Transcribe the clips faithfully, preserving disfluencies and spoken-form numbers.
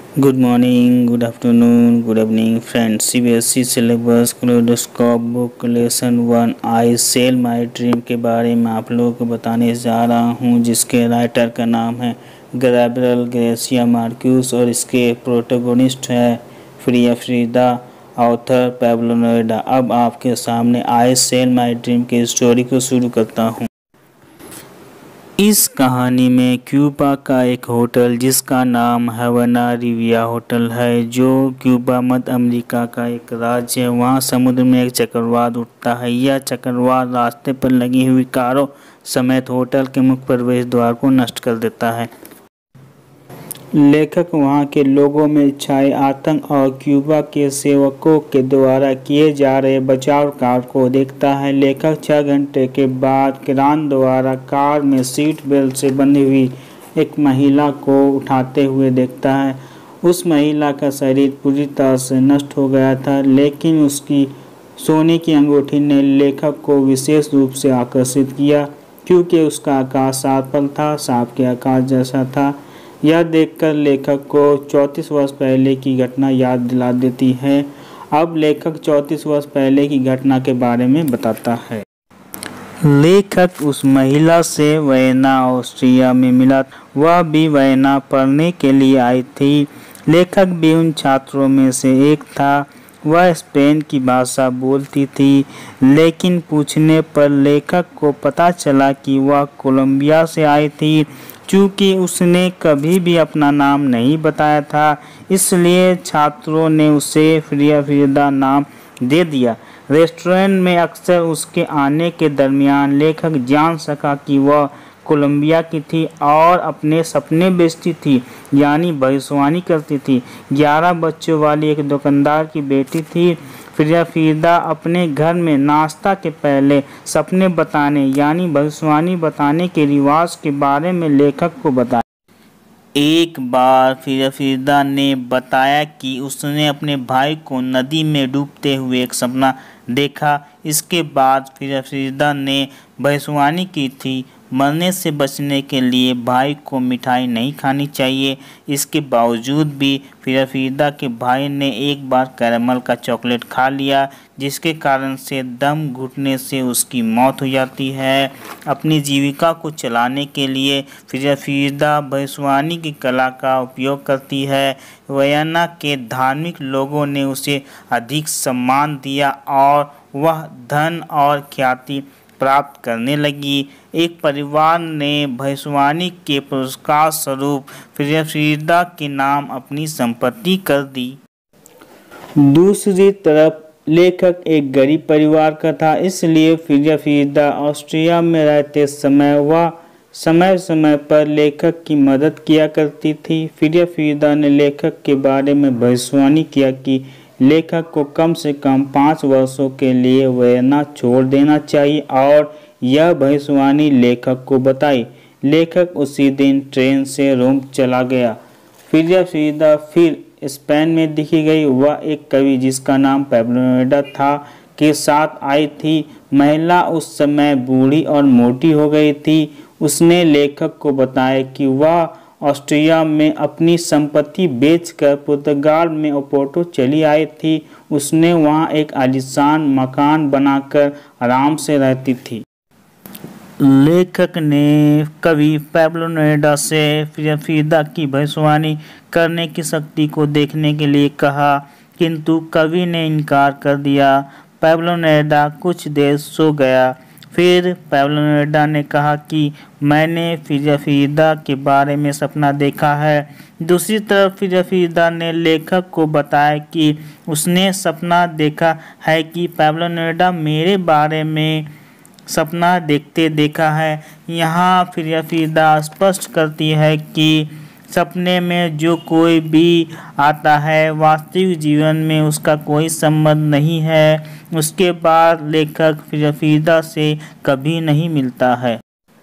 Good morning, good afternoon, good evening friends. CBSE syllabus kaleidoscope book lesson one I sell my dream के बारे में आप लोगों को बताने जा रहा हूं, जिसके राइटर का नाम है गैब्रियल गार्सिया मार्क्यूस और इसके प्रोटोगोनिस्ट है फ्रिया फ्रीदा, ऑथर पैब्लो नेरुदा। अब आपके सामने आई सेल माई ड्रीम की स्टोरी को शुरू करता हूं। इस कहानी में क्यूबा का एक होटल जिसका नाम हवाना रिविया होटल है, जो क्यूबा मध्य अमेरिका का एक राज्य है। वहाँ समुद्र में एक चक्रवात उठता है। यह चक्रवात रास्ते पर लगी हुई कारों समेत होटल के मुख्य प्रवेश द्वार को नष्ट कर देता है। लेखक वहाँ के लोगों में छाए आतंक और क्यूबा के सेवकों के द्वारा किए जा रहे बचाव कार्य को देखता है। लेखक छह घंटे के बाद किरान द्वारा कार में सीट बेल्ट से बंधी हुई एक महिला को उठाते हुए देखता है। उस महिला का शरीर पूरी तरह से नष्ट हो गया था, लेकिन उसकी सोने की अंगूठी ने लेखक को विशेष रूप से आकर्षित किया, क्योंकि उसका आकार सार्पल था, सांप के आकार जैसा था। यह देखकर लेखक को चौंतीस वर्ष पहले की घटना याद दिला देती है। अब लेखक चौंतीस वर्ष पहले की घटना के बारे में बताता है। लेखक उस महिला से वियना ऑस्ट्रिया में मिला। वह भी वियना पढ़ने के लिए आई थी। लेखक भी उन छात्रों में से एक था। वह स्पेन की भाषा बोलती थी, लेकिन पूछने पर लेखक को पता चला कि वह कोलंबिया से आई थी। चूँकि उसने कभी भी अपना नाम नहीं बताया था, इसलिए छात्रों ने उसे फ्रिया फ्रीदा नाम दे दिया। रेस्टोरेंट में अक्सर उसके आने के दरमियान लेखक जान सका कि वह कोलंबिया की थी और अपने सपने बेचती थी, यानी भविष्यवाणी करती थी। ग्यारह बच्चों वाली एक दुकानदार की बेटी थी। फ्रिया फ्रीदा अपने घर में नाश्ता के पहले सपने बताने यानी भविष्यवाणी बताने के रिवाज के बारे में लेखक को बताया। एक बार फ्रिया फ्रीदा ने बताया कि उसने अपने भाई को नदी में डूबते हुए एक सपना देखा। इसके बाद फ्रिया फ्रीदा ने भविष्यवाणी की थी, मरने से बचने के लिए भाई को मिठाई नहीं खानी चाहिए। इसके बावजूद भी फ्रिया फ्रीदा के भाई ने एक बार कैरमल का चॉकलेट खा लिया, जिसके कारण से दम घुटने से उसकी मौत हो जाती है। अपनी जीविका को चलाने के लिए फ्रिया फ्रीदा भविष्यवाणी की कला का उपयोग करती है। वियना के धार्मिक लोगों ने उसे अधिक सम्मान दिया और वह धन और ख्याति प्राप्त करने लगी। एक परिवार ने भविष्यवाणी के पुरस्कार स्वरूप फ्रिया फ्रीदा के नाम अपनी संपत्ति कर दी। दूसरी तरफ लेखक एक गरीब परिवार का था, इसलिए फ्रिया फ्रीदा ऑस्ट्रिया में रहते समय वह समय समय पर लेखक की मदद किया करती थी। फ्रिया फ्रीदा ने लेखक के बारे में भविष्यवाणी किया कि लेखक को कम से कम पाँच वर्षों के लिए वियना छोड़ देना चाहिए, और यह भविष्यवाणी लेखक को बताई। लेखक उसी दिन ट्रेन से रोम चला गया। फ्रिया फ्रीदा फिर स्पेन में दिखी गई। वह एक कवि जिसका नाम पैब्लो नेरुदा था के साथ आई थी। महिला उस समय बूढ़ी और मोटी हो गई थी। उसने लेखक को बताया कि वह ऑस्ट्रिया में अपनी संपत्ति बेचकर पुर्तगाल में ओपोर्टो चली आई थी। उसने वहां एक आलीशान मकान बनाकर आराम से रहती थी। लेखक ने कवि पैब्लो नेरुदा से फ्रिया फ्रीदा की भविष्यवाणी करने की शक्ति को देखने के लिए कहा, किंतु कवि ने इनकार कर दिया। पैब्लो नेरुदा कुछ देर सो गया। फिर पैब्लो नेरुदा ने कहा कि मैंने फ्रिया फ्रीदा के बारे में सपना देखा है। दूसरी तरफ फ्रिया फ्रीदा ने लेखक को बताया कि उसने सपना देखा है कि पैब्लो नेरुदा मेरे बारे में सपना देखते देखा है। यहाँ फ्रिया फ्रीदा स्पष्ट करती है कि सपने में जो कोई भी आता है, वास्तविक जीवन में उसका कोई संबंध नहीं है। उसके बाद लेखक फ्रिया फ्रीदा से कभी नहीं मिलता है।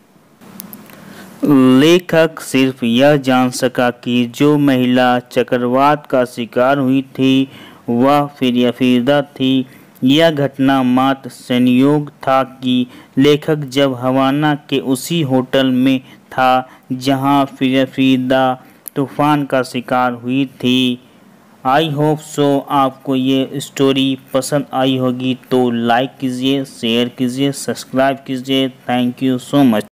लेखक सिर्फ यह जान सका कि जो महिला चक्रवात का शिकार हुई थी वह फ्रिया फ्रीदा थी। यह घटना मात्र संयोग था कि लेखक जब हवाना के उसी होटल में था जहां फ्रिया फ्रीदा तूफान का शिकार हुई थी। आई होप सो आपको ये स्टोरी पसंद आई होगी, तो लाइक कीजिए, शेयर कीजिए, सब्सक्राइब कीजिए। Thank you so much.